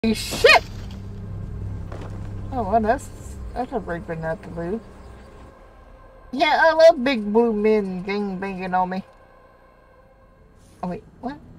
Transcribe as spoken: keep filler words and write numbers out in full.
Shit! Oh, well, that's, that's a break but not to lose. Yeah, I love big blue men gang banging on me. Oh, wait, what?